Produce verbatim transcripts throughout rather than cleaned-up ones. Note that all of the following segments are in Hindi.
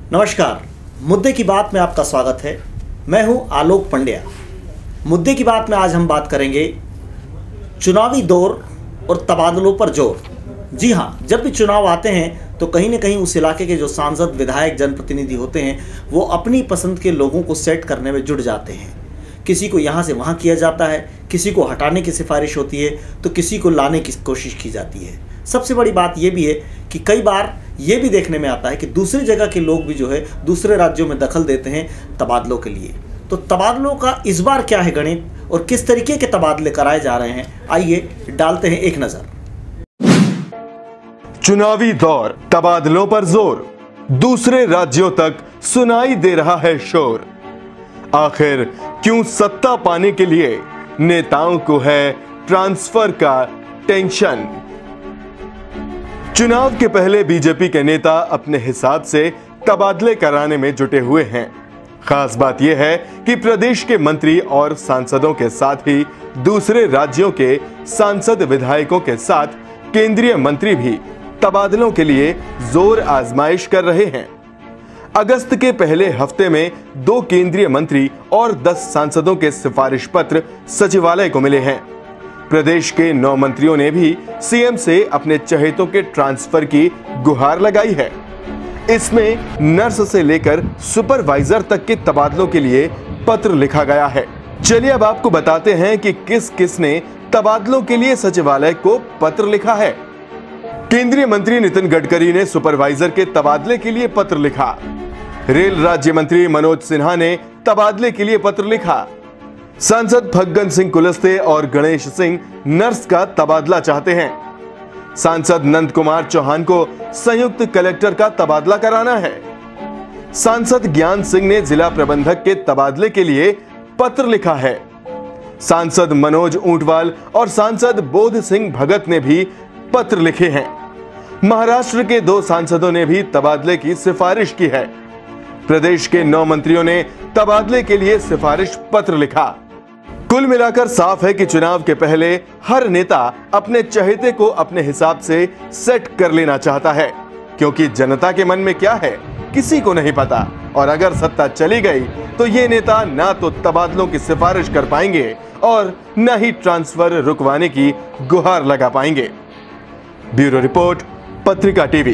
नमस्कार, मुद्दे की बात में आपका स्वागत है। मैं हूं आलोक पंड्या। मुद्दे की बात में आज हम बात करेंगे चुनावी दौर और तबादलों पर जोर। जी हां, जब भी चुनाव आते हैं तो कहीं ना कहीं उस इलाके के जो सांसद, विधायक, जनप्रतिनिधि होते हैं वो अपनी पसंद के लोगों को सेट करने में जुट जाते हैं। किसी को यहाँ से वहाँ किया जाता है, किसी को हटाने की सिफारिश होती है तो किसी को लाने की कोशिश की जाती है। सबसे बड़ी बात यह भी है कि कई बार ये भी देखने में आता है कि दूसरी जगह के लोग भी जो है दूसरे राज्यों में दखल देते हैं तबादलों के लिए। तो तबादलों का इस बार क्या है गणित और किस तरीके के तबादले कराए जा रहे हैं, आइए डालते हैं एक नजर। चुनावी दौर, तबादलों पर जोर, दूसरे राज्यों तक सुनाई दे रहा है शोर। आखिर क्यों सत्ता पाने के लिए नेताओं को है ट्रांसफर का टेंशन। चुनाव के पहले बीजेपी के नेता अपने हिसाब से तबादले कराने में जुटे हुए हैं। खास बात यह है कि प्रदेश के मंत्री और सांसदों के साथ ही दूसरे राज्यों के सांसद, विधायकों के साथ केंद्रीय मंत्री भी तबादलों के लिए जोर आजमाइश कर रहे हैं। अगस्त के पहले हफ्ते में दो केंद्रीय मंत्री और दस सांसदों के सिफारिश पत्र सचिवालय को मिले हैं। प्रदेश के नौ मंत्रियों ने भी सीएम से अपने चहेतों के ट्रांसफर की गुहार लगाई है। इसमें नर्स से लेकर सुपरवाइजर तक के तबादलों के लिए पत्र लिखा गया है। चलिए अब आपको बताते हैं कि किस किस ने तबादलों के लिए सचिवालय को पत्र लिखा है। केंद्रीय मंत्री नितिन गडकरी ने सुपरवाइजर के तबादले के लिए पत्र लिखा। रेल राज्य मंत्री मनोज सिन्हा ने तबादले के लिए पत्र लिखा। सांसद फग्गन सिंह कुलस्ते और गणेश सिंह नर्स का तबादला चाहते हैं। सांसद नंद कुमार चौहान को संयुक्त कलेक्टर का तबादला कराना है। सांसद ज्ञान सिंह ने जिला प्रबंधक के तबादले के लिए पत्र लिखा है। सांसद मनोज ऊंटवाल और सांसद बोध सिंह भगत ने भी पत्र लिखे हैं। महाराष्ट्र के दो सांसदों ने भी तबादले की सिफारिश की है। प्रदेश के नौ मंत्रियों ने तबादले के लिए सिफारिश पत्र लिखा। कुल मिलाकर साफ है कि चुनाव के पहले हर नेता अपने चहेते को अपने हिसाब से सेट कर लेना चाहता है, क्योंकि जनता के मन में क्या है किसी को नहीं पता। और अगर सत्ता चली गई तो ये नेता ना तो तबादलों की सिफारिश कर पाएंगे और न ही ट्रांसफर रुकवाने की गुहार लगा पाएंगे। Bureau report, Patrika TV.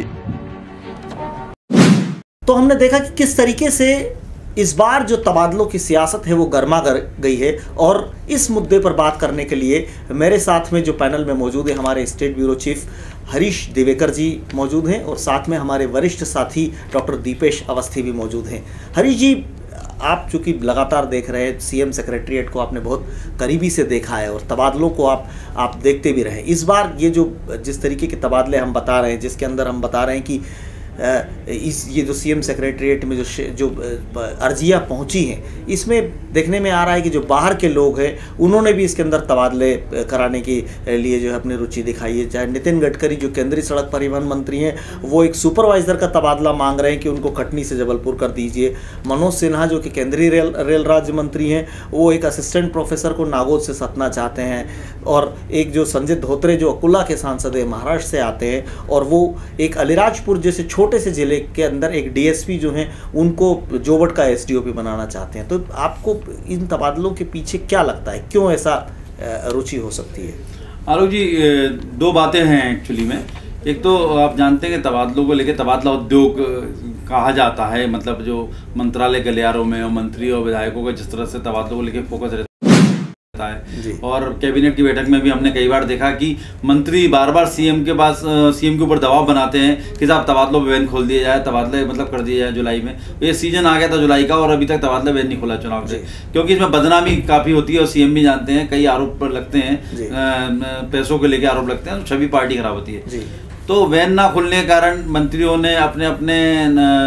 तो हमने देखा कि किस तरीके से इस बार जो तबादलों की सियासत है वो गर्मा गर गई है। और इस मुद्दे पर बात करने के लिए मेरे साथ में जो पैनल में मौजूद है, हमारे state bureau chief Harish Divekar ji मौजूद हैं और साथ में हमारे वरिष्ठ साथी डॉक्टर दीपेश अवस्थी भी मौजूद हैं। हरीश जी, आप चूँकि लगातार देख रहे हैं, सीएम सेक्रेटरीट को आपने बहुत करीबी से देखा है और तबादलों को आप आप देखते भी रहे। इस बार ये जो जिस तरीके के तबादले हम बता रहे हैं, जिसके अंदर हम बता रहे हैं कि इस ये जो सीएम सेक्रेटरीट में जो जो अर्जियाँ पहुंची हैं, इसमें देखने में आ रहा है कि जो बाहर के लोग हैं उन्होंने भी इसके अंदर तबादले कराने के लिए जो है अपनी रुचि दिखाई है। चाहे नितिन गडकरी जो केंद्रीय सड़क परिवहन मंत्री हैं, वो एक सुपरवाइज़र का तबादला मांग रहे हैं कि उनको कटनी से जबलपुर कर दीजिए। मनोज सिन्हा जो कि केंद्रीय रेल रेल राज्य मंत्री हैं, वो एक असिस्टेंट प्रोफेसर को नागौद से सतना चाहते हैं। और एक जो संजय धोत्रे जो अकोला के सांसद है, महाराष्ट्र से आते हैं, और वो एक अलीराजपुर जैसे छोटे से जिले के अंदर एक डीएसपी जो हैं उनको जोवट का एसडीओपी बनाना चाहते हैं। तो आपको इन तबादलों के पीछे क्या लगता है, क्यों ऐसा रुचि हो सकती है? आलोक जी, दो बातें हैं एक्चुअली में। एक तो आप जानते हैं कि तबादलों को लेकर तबादला उद्योग कहा जाता है, मतलब जो मंत्रालय गलियारों में और मंत्री और विधायकों का जिस तरह से तबादलों को लेकर फोकस रहता है। और कैबिनेट की बैठक में भी हमने कई बार देखा कि मंत्री बार बार सीएम के पास सीएम के ऊपर दबाव बनाते हैं कि साहब तबादलों पे बैन खोल दिया जाए, तबादले मतलब कर दिया जाए जुलाई में। ये सीजन आ गया था जुलाई का और अभी तक तबादला बैन नहीं खोला चुनाव से, क्योंकि इसमें बदनामी काफ़ी होती है और सीएम भी जानते हैं, कई आरोप लगते हैं, पैसों को लेकर आरोप लगते हैं, छवि पार्टी खराब होती है। तो वैन ना खुलने के कारण मंत्रियों ने अपने अपने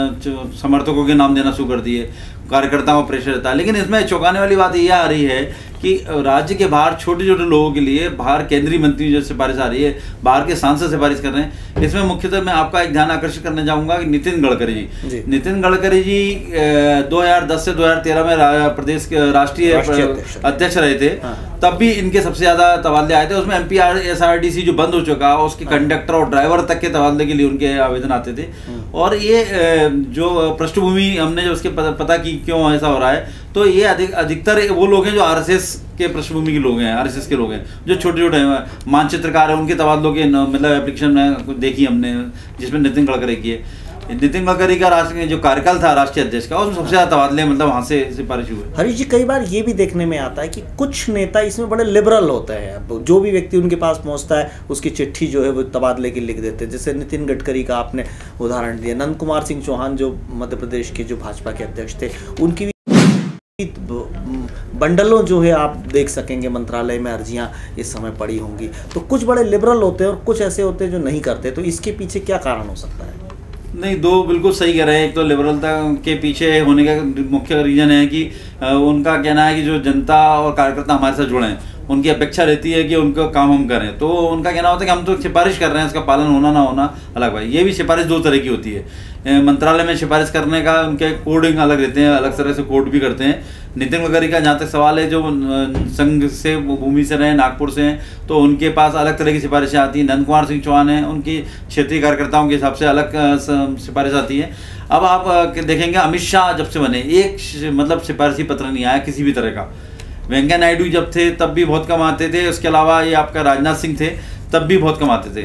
समर्थकों के नाम देना शुरू कर दिए, कार्यकर्ताओं को प्रेशर रहता है। लेकिन इसमें चौंकाने वाली बात यह आ रही है कि राज्य के बाहर छोटे छोटे लोगों के लिए बाहर केंद्रीय मंत्री जो सिफारिश आ रही है, बाहर के सांसद सिफारिश कर रहे हैं। इसमें मुख्यतः मैं आपका एक ध्यान आकर्षित करना चाहूँगा कि नितिन गडकरी जी, जी। नितिन गडकरी जी दो हज़ार दस से दो हज़ार तेरह में प्रदेश के राष्ट्रीय अध्यक्ष रहे थे। हाँ। तब भी इनके सबसे ज़्यादा तबादले आए थे। उसमें M P R S R T C जो बंद हो चुका, उसके कंडक्टर और ड्राइवर तक के तबादले के लिए उनके आवेदन आते थे। और ये जो पृष्ठभूमि हमने जो उसके पता की क्यों ऐसा हो रहा है, तो ये अधिक अधिकतर वो लोग हैं जो आर एस एस के पृष्ठभूमि के लोग हैं, आर एस एस के लोग हैं, जो छोटे छोटे मानचित्रकार हैं, उनके तबादलों के मतलब एप्लीकेशन देखी हमने, जिसमें नितिन गडकरी की है। नितिन गडकरी का राष्ट्रीय जो कार्यकाल था राष्ट्रीय अध्यक्ष का, उसमें सबसे ज्यादा तबादले मतलब वहाँ से सिफारिश हुए। हरीश जी, कई बार ये भी देखने में आता है कि कुछ नेता इसमें बड़े लिबरल होते हैं, जो भी व्यक्ति उनके पास पहुँचता है उसकी चिट्ठी जो है वो तबादले की लिख देते हैं। जैसे नितिन गडकरी का आपने उदाहरण दिया, नंद कुमार सिंह चौहान जो मध्य प्रदेश के जो भाजपा के अध्यक्ष थे, उनकी भी बंडलों जो है आप देख सकेंगे मंत्रालय में अर्जियां इस समय पड़ी होंगी। तो कुछ बड़े लिबरल होते हैं और कुछ ऐसे होते हैं जो नहीं करते, तो इसके पीछे क्या कारण हो सकता है? नहीं, दो बिल्कुल सही कह रहे हैं। एक तो लिबरलता के पीछे होने का मुख्य रीजन है कि उनका कहना है कि जो जनता और कार्यकर्ता हमारे साथ जुड़े हैं, उनकी अपेक्षा रहती है कि उनका काम हम करें। तो उनका कहना होता है कि हम तो सिफारिश कर रहे हैं, इसका पालन होना ना होना अलग भाई। ये भी सिफारिश दो तरह की होती है। मंत्रालय में सिफारिश करने का उनके कोडिंग अलग रहते हैं, अलग तरह से कोड भी करते हैं। नितिन गडकरी का जहाँ तक सवाल है, जो संघ से भूमि से रहे, नागपुर से हैं, तो उनके पास अलग तरह की सिफारिशें आती हैं। नंद कुमार सिंह चौहान हैं, उनकी क्षेत्रीय कार्यकर्ताओं के हिसाब से अलग सिफारिश आती है। अब आप देखेंगे अमित शाह जब से बने, एक मतलब सिफारिशी पत्र नहीं आया किसी भी तरह का। वेंकैया नायडू जब थे तब भी बहुत कम आते थे। उसके अलावा ये आपका राजनाथ सिंह थे, तब भी बहुत कम आते थे।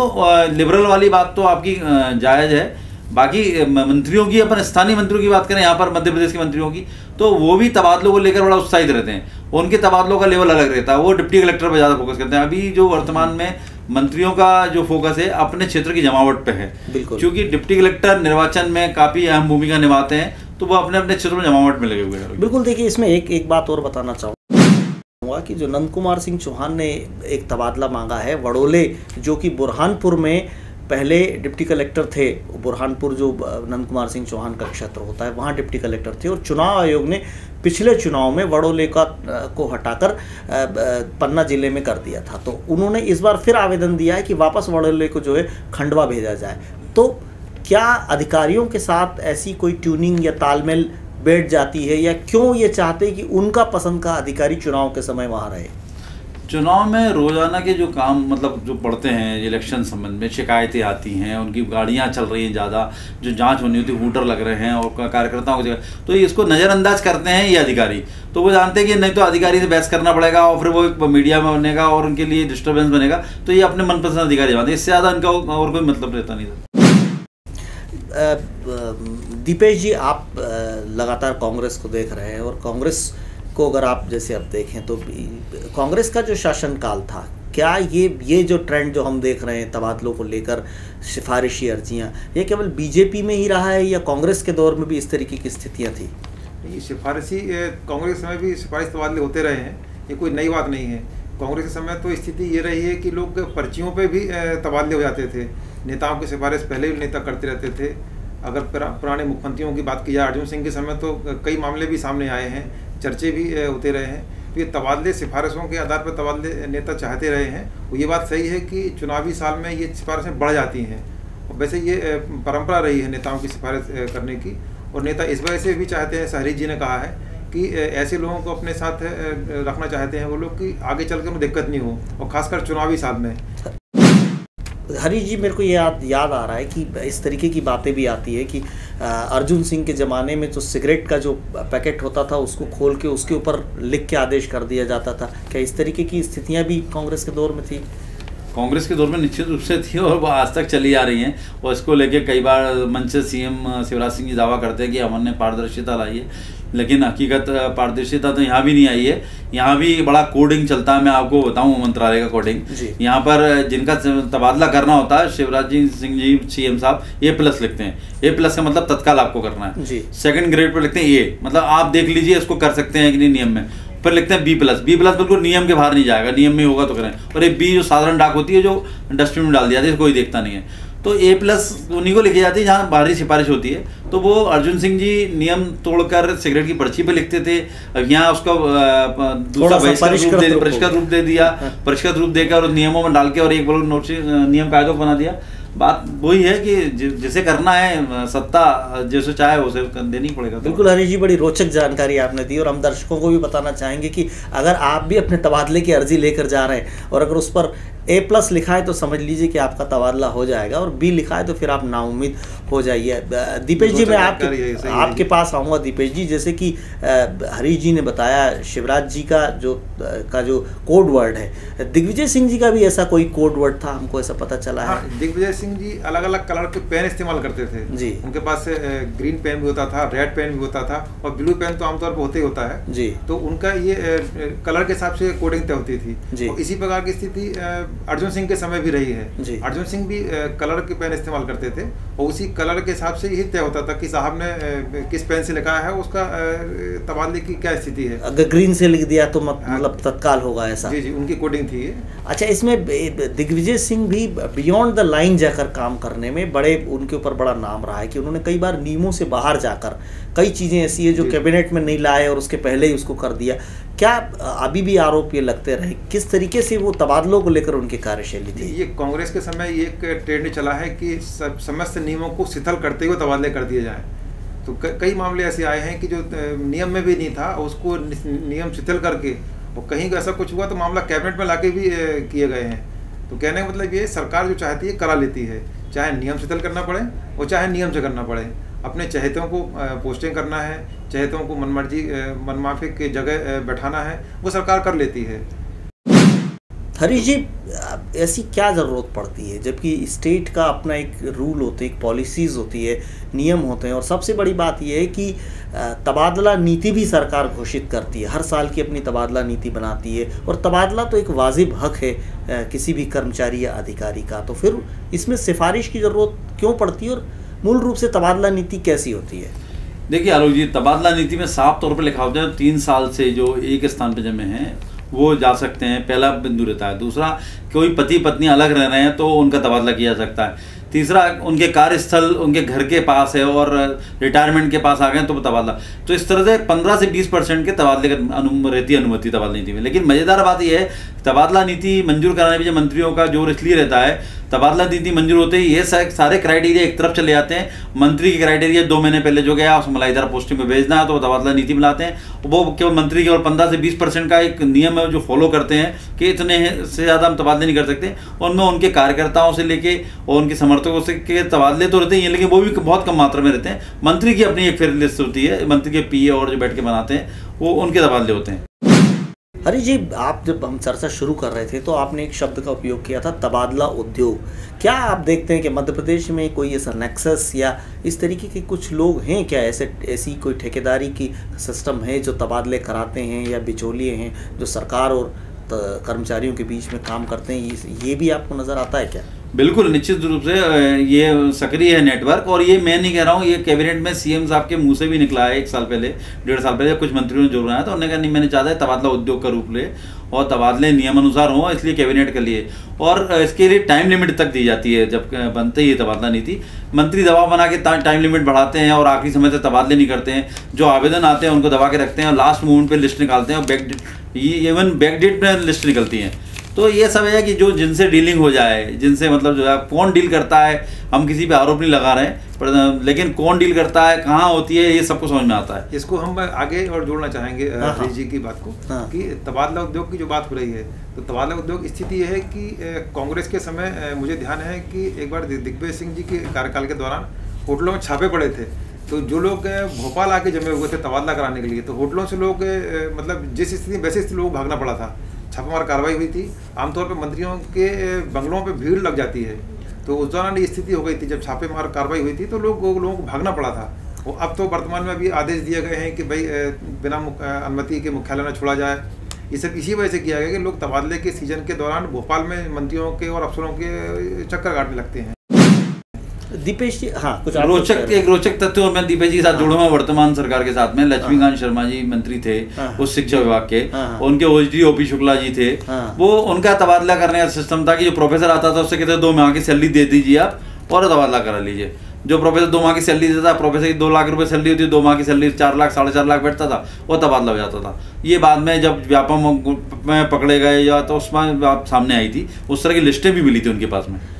तो लिबरल वाली बात तो आपकी जायज़ है। बाकी मंत्रियों की, अपन स्थानीय मंत्रियों की बात करें यहाँ पर मध्य प्रदेश के मंत्रियों की, तो वो भी तबादलों को लेकर बड़ा उत्साहित रहते हैं। उनके तबादलों का लेवल अलग रहता है, वो डिप्टी कलेक्टर पर ज़्यादा फोकस करते हैं। अभी जो वर्तमान में मंत्रियों का जो फोकस है अपने क्षेत्र की जमावट पे है, क्योंकि डिप्टी कलेक्टर निर्वाचन में काफ़ी अहम भूमिका निभाते हैं, तो वो अपने अपने क्षेत्र में जमावट में लगे हुए हैं। बिल्कुल। देखिए, इसमें एक एक बात और बताना चाहूँगा कि जो नंद कुमार सिंह चौहान ने एक तबादला मांगा है वडोले, जो कि बुरहानपुर में पहले डिप्टी कलेक्टर थे। बुरहानपुर जो नंद कुमार सिंह चौहान का क्षेत्र होता है, वहाँ डिप्टी कलेक्टर थे, और चुनाव आयोग ने पिछले चुनाव में वडोले का को हटाकर पन्ना जिले में कर दिया था। तो उन्होंने इस बार फिर आवेदन दिया है कि वापस वडोले को जो है खंडवा भेजा जाए। तो क्या अधिकारियों के साथ ऐसी कोई ट्यूनिंग या तालमेल बैठ जाती है, या क्यों ये चाहते हैं कि उनका पसंद का अधिकारी चुनाव के समय वहाँ रहे? चुनाव में रोजाना के जो काम मतलब जो पढ़ते हैं, इलेक्शन संबंध में शिकायतें आती हैं, उनकी गाड़ियां चल रही हैं ज़्यादा, जो जांच होनी होती है हूटर लग रहे हैं और कार्यकर्ताओं की, तो इसको नज़रअंदाज करते हैं ये अधिकारी। तो वो जानते हैं कि नहीं तो अधिकारी से बहस करना पड़ेगा और फिर वो मीडिया में बनेगा और उनके लिए डिस्टर्बेंस बनेगा, तो ये अपने मनपसंद अधिकारी बनते हैं। इससे ज़्यादा उनका और कोई मतलब रहता नहीं था। दीपेश जी, आप लगातार कांग्रेस को देख रहे हैं, और कांग्रेस को अगर आप जैसे अब देखें तो कांग्रेस का जो शासनकाल था, क्या ये ये जो ट्रेंड जो हम देख रहे हैं तबादलों को लेकर, सिफारिशी अर्जियां, ये केवल बीजेपी में ही रहा है या कांग्रेस के दौर में भी इस तरीके की स्थितियां थी? ये सिफारिशी कांग्रेस में भी सिफारिश तबादले होते रहे हैं, ये कोई नई बात नहीं है। कांग्रेस के समय तो स्थिति ये रही है कि लोग पर्चियों पे भी तबादले हो जाते थे। नेताओं की सिफारिश पहले भी नेता करते रहते थे। अगर पुराने मुख्यमंत्रियों की बात की जाए, अर्जुन सिंह के समय तो कई मामले भी सामने आए हैं, चर्चे भी होते रहे हैं। तो ये तबादले सिफारिशों के आधार पर तबादले नेता चाहते रहे हैं। और ये बात सही है कि चुनावी साल में ये सिफारिशें बढ़ जाती हैं, और वैसे ये परंपरा रही है नेताओं की सिफारिश करने की। और नेता इस वजह से भी चाहते हैं, हरीश जी ने कहा है कि ऐसे लोगों को अपने साथ रखना चाहते हैं वो लोग कि आगे चल कर उन्हें दिक्कत नहीं हो, और खासकर चुनावी साल में। हरीश जी, मेरे को ये याद याद आ रहा है कि इस तरीके की बातें भी आती है कि अर्जुन सिंह के ज़माने में जो सिगरेट का जो पैकेट होता था उसको खोल के उसके ऊपर लिख के आदेश कर दिया जाता था। क्या इस तरीके की स्थितियां भी कांग्रेस के दौर में थी? कांग्रेस के दौर में निश्चित रूप से थी, और वो आज तक चली आ रही हैं। और इसको लेके कई बार मंच से सीएम शिवराज सिंह जी दावा करते हैं कि हमने पारदर्शिता लाई है, लेकिन हकीकत पारदर्शिता तो यहाँ भी नहीं आई है। यहाँ भी बड़ा कोडिंग चलता है। मैं आपको बताऊँ मंत्रालय का कोडिंग, यहाँ पर जिनका तबादला करना होता है, शिवराज सिंह जी सीएम साहब ए प्लस लिखते हैं। ए प्लस का मतलब तत्काल आपको करना है। सेकंड ग्रेड पर लिखते हैं ए, मतलब आप देख लीजिए इसको कर सकते हैं कि नहीं नियम में। फिर लिखते हैं बी प्लस। बी प्लस बिल्कुल नियम के बाहर नहीं जाएगा, नियम में होगा तो करें। और एक बी जो साधारण डाक होती है, जो डस्टबिन में डाल दिया जाता है, कोई देखता नहीं है। तो ए प्लस उन्हीं को लिखी जाती है जहाँ बाहरी सिफारिश होती है। तो वो अर्जुन सिंह जी नियम तोड़कर सिगरेट की पर्ची पे लिखते थे, अब यहाँ उसका दूसरा परिष्कृत रूप दे दिया, परिष्कृत रूप देकर और नियमों में डाल के और एक बोलो नोटिस नियम कायदों बना दिया। बात वही है कि जिसे करना है सत्ता जैसे चाहे उसे देनी पड़ेगा। बिल्कुल हरीश जी, बड़ी रोचक जानकारी आपने दी और हम दर्शकों को भी बताना चाहेंगे कि अगर आप भी अपने तबादले की अर्जी लेकर जा रहे हैं और अगर उस पर ए प्लस लिखा है तो समझ लीजिए कि आपका तबादला हो जाएगा, और बी लिखा है तो फिर आप नाउम्मीद हो जाइए। दीपेश जी, मैं आपके आपके पास आऊँगा। दीपेश जी, जैसे कि हरीश जी ने बताया शिवराज जी का जो का जो कोड वर्ड है, दिग्विजय सिंह जी का भी ऐसा कोई कोड वर्ड था, हमको ऐसा पता चला है। दिग्विजय सिंह जी अलग अलग कलर के पेन इस्तेमाल करते थे जी। उनके पास ग्रीन पेन भी होता था, रेड पेन भी होता था, और ब्लू पेन तो आमतौर पर होते ही होता है जी। तो उनका ये कलर के हिसाब से कोडिंग तय होती थी जी। तो इसी प्रकार की स्थिति अर्जुन सिंह के समय भी रही है। अर्जुन सिंह भी कलर के पेन इस्तेमाल करते थे और उसी कलर के हिसाब से यही तय होता था कि साहब ने किस पेन से लिखा है, उसका तबादले की क्या स्थिति है। अगर ग्रीन से लिख दिया तो मतलब तत्काल होगा ऐसा। जी जी, उनकी कोडिंग थी ये। अच्छा, इसमें दिग्विजय सिंह भी बियॉन्ड द लाइन जाकर काम करने में बड़े उनके ऊपर बड़ा नाम रहा है कि उन्होंने कई बार नियमों से बाहर जाकर कई चीज़ें ऐसी है जो कैबिनेट में नहीं लाए और उसके पहले ही उसको कर दिया। क्या अभी भी आरोप ये लगते रहे, किस तरीके से वो तबादलों को लेकर उनकी कार्यशैली थी? ये कांग्रेस के समय ये एक ट्रेंड चला है कि समस्त नियमों को शिथिल करते हुए तबादले कर दिए जाएं। तो कई मामले ऐसे आए हैं कि जो नियम में भी नहीं था उसको नियम शिथिल करके, और कहीं ऐसा कुछ हुआ तो मामला कैबिनेट में लाके भी किए गए हैं। तो कहने का मतलब ये सरकार जो चाहती है करा लेती है, चाहे नियम शिथिल करना पड़े और चाहे नियम से करना पड़े। अपने चहेतों को पोस्टिंग करना है, चहेतों को मनमर्जी मनमाफिक की जगह बैठाना है, वो सरकार कर लेती है। हरीश जी, ऐसी क्या ज़रूरत पड़ती है जबकि स्टेट का अपना एक रूल होते हैं, एक पॉलिसीज़ होती है, नियम होते हैं, और सबसे बड़ी बात यह है कि तबादला नीति भी सरकार घोषित करती है, हर साल की अपनी तबादला नीति बनाती है, और तबादला तो एक वाजिब हक है किसी भी कर्मचारी या अधिकारी का। तो फिर इसमें सिफारिश की ज़रूरत क्यों पड़ती है और मूल रूप से तबादला नीति कैसी होती है? देखिए आलोक जी, तबादला नीति में साफ तौर पर लिखा होता है तीन साल से जो एक स्थान पर जमे हैं वो जा सकते हैं, पहला बिंदु रहता है। दूसरा, कोई पति पत्नी अलग रह रहे हैं तो उनका तबादला किया जा सकता है। तीसरा, उनके कार्यस्थल उनके घर के पास है और रिटायरमेंट के पास आ गए तो तबादला। तो इस तरह से पंद्रह से बीस परसेंट के तबादले का अनु रहती है अनुमति तबादला नीति में। लेकिन मज़ेदार बात यह है, तबादला नीति मंजूर कराने में मंत्रियों का जोर इसलिए रहता है, तबादला नीति मंजूर होते ही ये सारे क्राइटेरिया एक तरफ चले जाते हैं। मंत्री के क्राइटेरिया दो महीने पहले जो गया उसको मलाईदार पोस्टिंग में भेजना है तो वो तबादला नीति में लाते हैं। वो केवल मंत्री केवल पंद्रह से बीस परसेंट का एक नियम है जो फॉलो करते हैं कि इतने से ज़्यादा हम तबादले नहीं कर सकते। उनमें उनके कार्यकर्ताओं से लेके और उनके समर्थकों से के तबादले तो रहते हैं, लेकिन वो भी बहुत कम मात्रा में रहते हैं। मंत्री की अपनी एक फेयर लिस्ट होती है, मंत्री के पीए और जो बैठ के बनाते हैं वो उनके तबादले होते हैं। हरीश जी, आप जब हम चर्चा शुरू कर रहे थे तो आपने एक शब्द का उपयोग किया था, तबादला उद्योग। क्या आप देखते हैं कि मध्य प्रदेश में कोई ऐसा नेक्सस या इस तरीके के कुछ लोग हैं क्या, ऐसे ऐसी कोई ठेकेदारी की सिस्टम है जो तबादले कराते हैं या बिचौलिए हैं जो सरकार और कर्मचारियों के बीच में काम करते हैं, ये भी आपको नज़र आता है क्या? बिल्कुल, निश्चित रूप से ये सक्रिय है नेटवर्क। और ये मैं नहीं कह रहा हूँ, ये कैबिनेट में सीएम साहब के मुंह से भी निकला है। एक साल पहले, डेढ़ साल पहले कुछ मंत्रियों ने जोड़ रहा है तो उन्होंने कहा नहीं, मैंने चाहता है तबादला उद्योग का रूप ले और तबादले नियमानुसार हों, इसलिए कैबिनेट के लिए। और इसके लिए टाइम लिमिट तक दी जाती है। जब बनते ही तबादला नीति, मंत्री दबाव बना के टाइम लिमिट बढ़ाते हैं और आखिरी समय तक तबादले नहीं करते हैं। जो आवेदन आते हैं उनको दबा के रखते हैं और लास्ट मोमेंट पर लिस्ट निकालते हैं और बैक इवन बैकडेट में लिस्ट निकलती हैं। तो ये सब है कि जो जिनसे डीलिंग हो जाए, जिनसे मतलब जो है कौन डील करता है, हम किसी पे आरोप नहीं लगा रहे हैं, पर लेकिन कौन डील करता है, कहाँ होती है, ये सबको समझ में आता है। इसको हम आगे और जोड़ना चाहेंगे हरीश जी की बात को कि तबादला उद्योग की जो बात हो रही है, तो तबादला उद्योग स्थिति यह है कि कांग्रेस के समय मुझे ध्यान है कि एक बार दिग्विजय सिंह जी के कार्यकाल के दौरान होटलों में छापे पड़े थे। तो जो लोग भोपाल आके जमे हुए थे तबादला कराने के लिए, तो होटलों से लोग मतलब जिस स्थिति वैसे स्थिति लोग भागना पड़ा था। छापामार कार्रवाई हुई थी, आमतौर पर मंत्रियों के बंगलों पे भीड़ लग जाती है। तो उस दौरान ये स्थिति हो गई थी, जब छापेमार कार्रवाई हुई थी तो लोग लोगों को भागना पड़ा था। वो अब तो वर्तमान में अभी आदेश दिए गए हैं कि भाई बिना अनुमति के मुख्यालय में छोड़ा जाए। ये सब इसी वजह से किया गया कि लोग तबादले के सीजन के दौरान भोपाल में मंत्रियों के और अफसरों के चक्कर काटने लगते हैं। दीपेश जी, हाँ, कुछ रोचक एक रोचक तथ्य और मैं दीपेश जी के साथ जुड़ूंगा। वर्तमान सरकार के साथ में लक्ष्मीकांत शर्मा जी मंत्री थे उस शिक्षा विभाग के, उनके ओएसडी ओपी शुक्ला जी थे। वो उनका तबादला करने का सिस्टम था कि जो प्रोफेसर आता था उससे कहते दो माह की सैलरी दे दीजिए आप, और तबादला करा लीजिए। जो प्रोफेसर दो माह की सैलरी देता था, प्रोफेसर की दो लाख रुपए सैलरी होती है, दो माह की सैलरी चार लाख साढ़े चार लाख बैठता था, वो तबादला हो जाता था। ये बाद में जब व्यापम में पकड़े गए या तो उसमें बात सामने आई थी, उस तरह की लिस्टें भी मिली थी उनके पास में।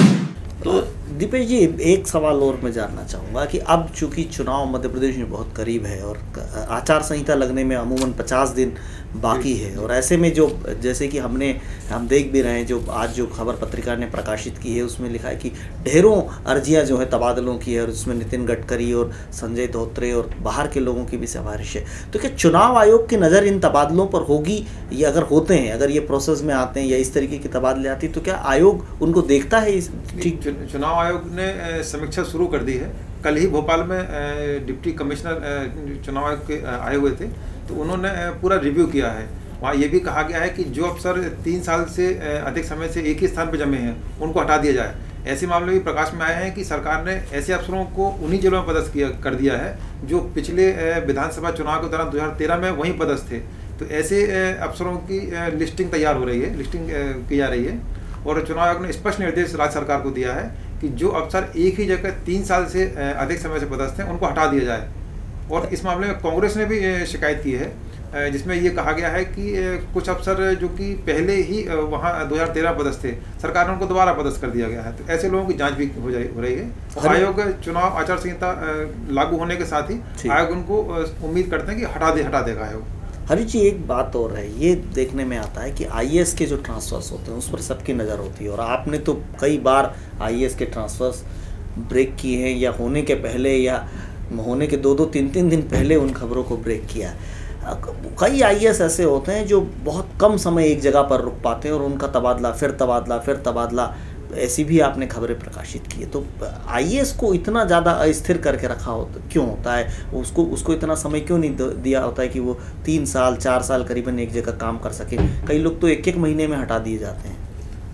तो दीपेश जी, एक सवाल और मैं जानना चाहूँगा कि अब चूंकि चुनाव मध्य प्रदेश में बहुत करीब है और आचार संहिता लगने में अमूमन पचास दिन बाकी है, और ऐसे में जो जैसे कि हमने हम देख भी रहे हैं, जो आज जो खबर पत्रिका ने प्रकाशित की है उसमें लिखा है कि ढेरों अर्जियां जो है तबादलों की है, और उसमें नितिन गडकरी और संजय धोत्रे और बाहर के लोगों की भी सिफारिश है। तो क्या चुनाव आयोग की नज़र इन तबादलों पर होगी, या अगर होते हैं, अगर ये प्रोसेस में आते हैं या इस तरीके की तबादले आती, तो क्या आयोग उनको देखता है? इस चुनाव आयोग ने समीक्षा शुरू कर दी है। कल ही भोपाल में डिप्टी कमिश्नर चुनाव आयोग के आए हुए थे, तो उन्होंने पूरा रिव्यू किया है। वहाँ ये भी कहा गया है कि जो अफसर तीन साल से अधिक समय से एक ही स्थान पर जमे हैं उनको हटा दिया जाए। ऐसे मामले भी प्रकाश में आए हैं कि सरकार ने ऐसे अफसरों को उन्हीं जिलों में पदस्थ किया कर दिया है जो पिछले विधानसभा चुनाव के दौरान दो हज़ार तेरह में वहीं पदस्थ थे। तो ऐसे अफसरों की लिस्टिंग तैयार हो रही है, लिस्टिंग की जा रही है, और चुनाव आयोग ने स्पष्ट निर्देश राज्य सरकार को दिया है कि जो अफसर एक ही जगह तीन साल से अधिक समय से पदस्थ हैं उनको हटा दिया जाए। और इस मामले में कांग्रेस ने भी शिकायत की है, जिसमें ये कहा गया है कि कुछ अफसर जो कि पहले ही वहाँ दो हज़ार तेरह पदस्थ थे, सरकार ने उनको दोबारा पदस्थ कर दिया गया है। तो ऐसे लोगों की जांच भी हो जाए हो रही है। आयोग चुनाव आचार संहिता लागू होने के साथ ही आयोग उनको उम्मीद करते हैं कि हटा दे हटा देगा आयोग। हरी जी, एक बात और है, ये देखने में आता है कि आईएएस के जो ट्रांसफर्स होते हैं उस पर सबकी नज़र होती है, और आपने तो कई बार आईएएस के ट्रांसफर्स ब्रेक किए हैं, या होने के पहले या होने के दो दो तीन तीन दिन पहले उन खबरों को ब्रेक किया। कई आईएएस ऐसे होते हैं जो बहुत कम समय एक जगह पर रुक पाते हैं और उनका तबादला फिर तबादला फिर तबादला, ऐसी भी आपने खबरें प्रकाशित की है। तो आईएएस को इतना ज़्यादा अस्थिर करके रखा होता क्यों होता है? उसको उसको इतना समय क्यों नहीं दिया होता है कि वो तीन साल चार साल करीबन एक जगह काम कर सके? कई लोग तो एक एक महीने में हटा दिए जाते हैं।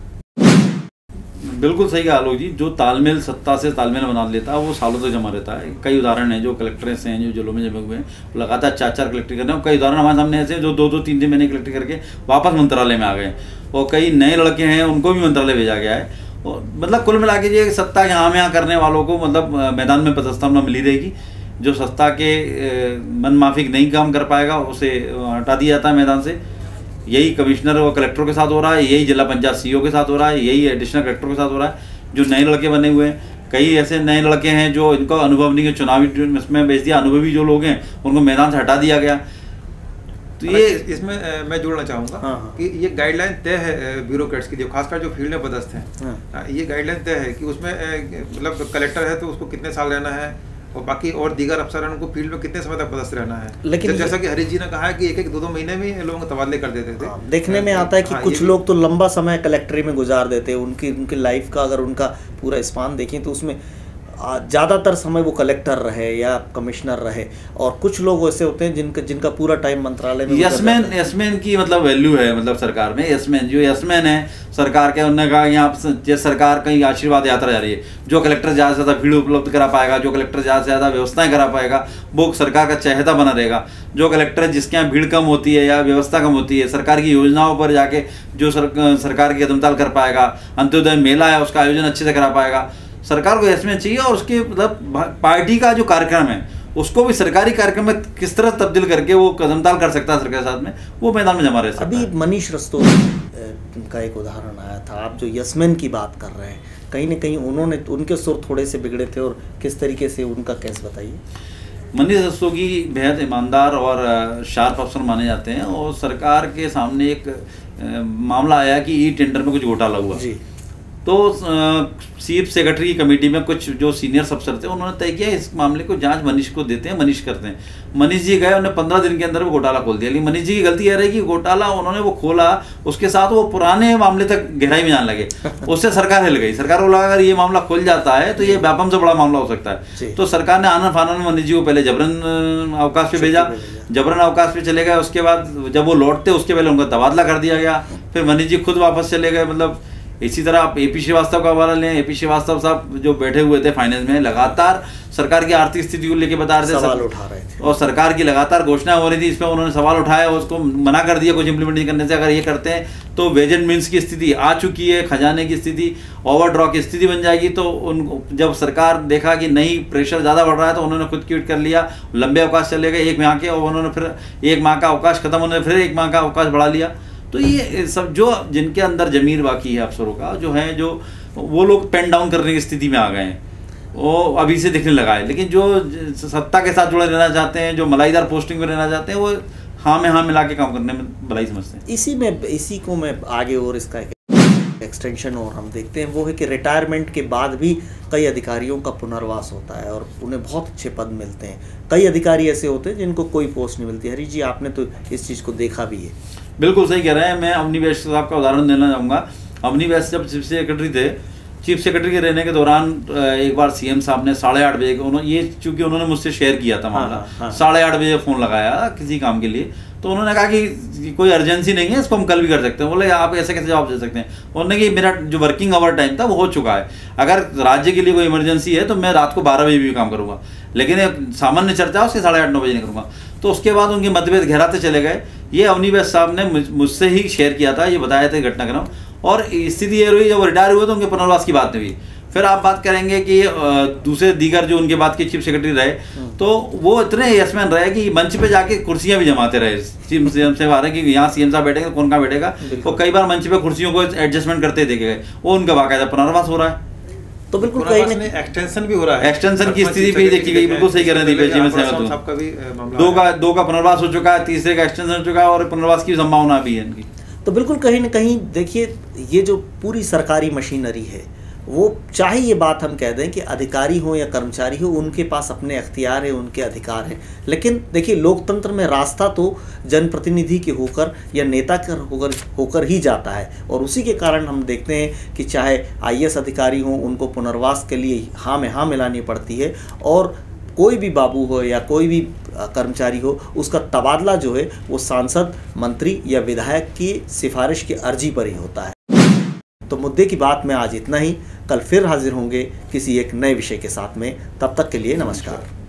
बिल्कुल सही कहा आलोक जी, जो तालमेल सत्ता से तालमेल बना लेता है वो सालों तक जमा रहता है। कई उदाहरण हैं जो कलेक्टर्स हैं जो जिलों में जमे हुए हैं, लगातार चार चार कलेक्टर कर रहे हैं। कई उदाहरण हमारे सामने ऐसे हैं जो दो दो तीन तीन महीने कलेक्टर करके वापस मंत्रालय में आ गए, और कई नए लड़के हैं उनको भी मंत्रालय भेजा गया है। और मतलब कुल मिला के ये सत्ता के यहाँ यहाँ करने वालों को मतलब मैदान में पदस्थापना मिली रहेगी। जो सत्ता के मन माफिक नहीं काम कर पाएगा उसे हटा दिया जाता है मैदान से। यही कमिश्नर और कलेक्टरों के साथ हो रहा है, यही जिला पंचायत सीईओ के साथ हो रहा है, यही एडिशनल कलेक्टर के साथ हो रहा है। जो नए लड़के बने हुए हैं, कई ऐसे नए लड़के हैं जो इनको अनुभव नहीं है, चुनावी इसमें भेज दिया, अनुभवी जो लोग हैं उनको मैदान से हटा दिया गया। तो ये इसमें मैं जोड़ना चाहूँगा हाँ। कि ये गाइडलाइन तय है ब्यूरोक्रेट्स की, जो खासकर जो फील्ड में पदस्थ हैं हाँ। ये गाइडलाइन तय है कि उसमें मतलब कलेक्टर है तो उसको कितने साल रहना है, और बाकी और दीगर अफसर उनको फील्ड में कितने समय तक पदस्थ रहना है। लेकिन जैसा कि हरीश जी ने कहा है कि एक एक दो दो महीने में लोगों को तबादले कर देते थे। देखने में आता है कि हाँ, कुछ लोग तो लंबा समय कलेक्ट्री में गुजार देते हैं। उनकी उनकी लाइफ का अगर उनका पूरा स्पान देखें तो उसमें ज़्यादातर समय वो कलेक्टर रहे या कमिश्नर रहे, और कुछ लोग ऐसे होते हैं जिनका जिनका पूरा टाइम मंत्रालय में। यसमैन यसमैन की मतलब वैल्यू है मतलब सरकार में। यसमैन जो यसमैन है सरकार के, उन्होंने कहा यहाँ सरकार कहीं आशीर्वाद यात्रा जा रही है। जो कलेक्टर ज़्यादा से ज़्यादा भीड़ उपलब्ध करा पाएगा, जो कलेक्टर ज़्यादा से ज़्यादा व्यवस्थाएं करा पाएगा, वो सरकार का चहेता बना रहेगा। जो कलेक्टर जिसके यहाँ भीड़ कम होती है या व्यवस्था कम होती है, सरकार की योजनाओं पर जाके जो सर, सरकार की कदमताल कर पाएगा, अंत्योदय मेला है उसका आयोजन अच्छे से करा पाएगा, सरकार को यसमैन चाहिए। और उसके मतलब पार्टी का जो कार्यक्रम है उसको भी सरकारी कार्यक्रम में किस तरह तब्दील करके वो कदमताल कर सकता है सरकार के साथ में, वो मैदान में जमा रह सकता है। अभी मनीष रस्तोगी का एक उदाहरण आया था, आप जो यसमैन की बात कर रहे हैं, कहीं ना कहीं उन्होंने उनके सुर थोड़े से बिगड़े थे, और किस तरीके से उनका केस बताइए। मनीष रस्तोगी बेहद ईमानदार और शार्प अफसर माने जाते हैं, और सरकार के सामने एक मामला आया कि ई टेंडर में कुछ घोटाला हुआ जी। तो चीफ सेक्रेटरी की कमेटी में कुछ जो सीनियर अफसर थे उन्होंने तय किया इस मामले को जांच मनीष को देते हैं, मनीष करते हैं। मनीष जी गए, उन्होंने पंद्रह दिन के अंदर वो घोटाला खोल दिया। लेकिन मनीष जी की गलती यह रही कि घोटाला उन्होंने वो खोला, उसके साथ वो पुराने मामले तक गहराई में जाने लगे, उससे सरकार हिल गई। सरकार को लगा अगर ये मामला खुल जाता है तो ये व्यापम से बड़ा मामला हो सकता है। तो सरकार ने आनन फानन मनीष जी को पहले जबरन अवकाश पे भेजा, जबरन अवकाश पे चले गए। उसके बाद जब वो लौटते उसके पहले उनका तबादला कर दिया गया, फिर मनीष जी खुद वापस चले गए। मतलब इसी तरह आप ए पी श्रीवास्तव का हवाला लें, ए पी श्रीवास्तव साहब जो बैठे हुए थे फाइनेंस में, लगातार सरकार की आर्थिक स्थिति को लेकर बता रहे थे, सवाल उठा रहे थे और सरकार की लगातार घोषणा हो रही थी, इस पर उन्होंने सवाल उठाया, उसको मना कर दिया कुछ इंप्लीमेंट नहीं करने से। अगर ये करते हैं तो वेज एंड मीन्स की स्थिति आ चुकी है, खजाने की स्थिति, ओवरड्रॉ की स्थिति बन जाएगी। तो उन जब सरकार देखा कि नहीं प्रेशर ज़्यादा बढ़ रहा है तो उन्होंने खुद क्विट कर लिया, लंबे अवकाश चले गए एक माह के, और उन्होंने फिर एक माह का अवकाश खत्म, उन्होंने फिर एक माह का अवकाश बढ़ा लिया। तो ये सब जो जिनके अंदर जमीर बाकी है अफसरों का जो है, जो वो लोग पेन डाउन करने की स्थिति में आ गए हैं, वो अभी से दिखने लगा है। लेकिन जो सत्ता के साथ जुड़े रहना चाहते हैं, जो मलाईदार पोस्टिंग में रहना चाहते हैं, वो हाँ में हाँ मिला के काम करने में भलाई समझते हैं। इसी में इसी को मैं आगे और इसका एक्सटेंशन और हम देखते हैं वो है कि रिटायरमेंट के बाद भी कई अधिकारियों का पुनर्वास होता है और उन्हें बहुत अच्छे पद मिलते हैं। कई अधिकारी ऐसे होते हैं जिनको कोई पोस्ट नहीं मिलती। हरीश जी, आपने तो इस चीज़ को देखा भी है। बिल्कुल सही कह रहे हैं। मैं अवनी वैश्य साहब का उदाहरण देना चाहूँगा। अवनी वैश्य जब चीफ सेक्रेटरी थे, चीफ सेक्रेटरी के रहने के दौरान एक बार सीएम साहब ने साढ़े आठ बजे उन्होंने ये चूंकि उन्होंने मुझसे शेयर किया था मामला, हाँ, हाँ, साढ़े आठ बजे फ़ोन लगाया किसी काम के लिए, तो उन्होंने कहा कि कोई अर्जेंसी नहीं है, इसको हम कल भी कर सकते हैं। बोले आप ऐसे कैसे जवाब दे सकते हैं? उन्होंने कि मेरा जो वर्किंग आवर टाइम था वो हो चुका है, अगर राज्य के लिए कोई इमरजेंसी है तो मैं रात को बारह बजे भी काम करूँगा, लेकिन सामान्य चर्चा उसके साढ़े आठ नौ बजे नहीं करूँगा। तो उसके बाद उनके मतभेद गहराते चले गए। ये अवनी वैश्य साहब ने मुझसे ही शेयर किया था, ये बताया था घटनाक्रम, और स्थिति ये रही जब रिटायर हुए तो उनके पुनर्वास की बात नहीं हुई। फिर आप बात करेंगे कि दूसरे दीगर जो उनके बाद के चीफ सेक्रेटरी रहे, तो वो इतने यशमैन रहे कि मंच पे जाके कुर्सियां भी जमाते रहे। चीफ सीएम से आ रहे कि यहाँ सीएम साहब बैठेंगे, कौन कहाँ बैठेगा, तो कई बार मंच पे कुर्सियों को एडजस्टमेंट करते देखे गए। वो उनका बाकायदा पुनर्वास हो रहा है। तो बिल्कुल कहीं नहीं एक्सटेंशन भी हो रहा है, एक्सटेंशन की स्थिति भी देखी गई। बिल्कुल सही कह रहे हैं दीपेश जी, मैं सहमत हूँ। दो का दो का पुनर्वास हो चुका है, तीसरे का एक्सटेंशन हो चुका है और पुनर्वास की संभावना भी है इनकी। तो बिल्कुल कहीं ना कहीं देखिए, ये जो पूरी सरकारी मशीनरी है, वो चाहे ये बात हम कह दें कि अधिकारी हो या कर्मचारी हो, उनके पास अपने अख्तियार है, उनके अधिकार हैं, लेकिन देखिए लोकतंत्र में रास्ता तो जनप्रतिनिधि के होकर या नेता कर होकर होकर ही जाता है। और उसी के कारण हम देखते हैं कि चाहे आई ए एस अधिकारी हों, उनको पुनर्वास के लिए हाँ में हाँ मिलानी पड़ती है, और कोई भी बाबू हो या कोई भी कर्मचारी हो, उसका तबादला जो है वो सांसद, मंत्री या विधायक की सिफारिश की अर्जी पर ही होता है। तो मुद्दे की बात में आज इतना ही। कल फिर हाजिर होंगे किसी एक नए विषय के साथ में। तब तक के लिए नमस्कार।